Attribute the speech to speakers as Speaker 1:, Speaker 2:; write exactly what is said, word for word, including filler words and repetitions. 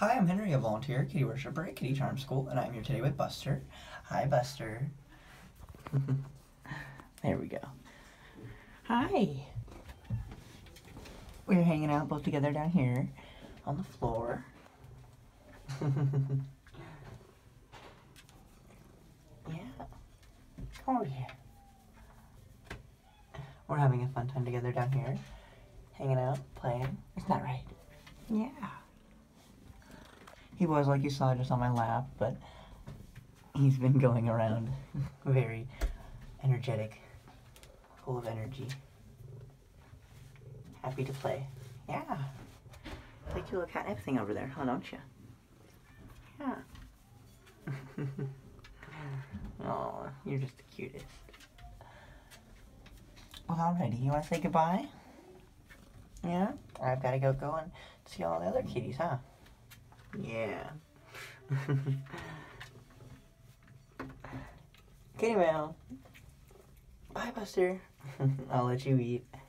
Speaker 1: Hi, I'm Henry, a volunteer kitty worshiper at Kitty Charm School, and I'm here today with Buster. Hi, Buster. There we go. Hi. We're hanging out both together down here on the floor. Yeah. Come over here. We're having a fun time together down here. Hanging out, playing. Isn't that right? Yeah. He was, like you saw, just on my lap, but he's been going around very energetic, full of energy. Happy to play. Yeah. Like your little catnip thing over there, huh, don't you? Yeah. Oh, you're just the cutest. Well, alrighty, you want to say goodbye? Yeah? I've got to go go and see all the other kitties, huh? Yeah. Kitty Mail. Bye, Buster. I'll let you eat.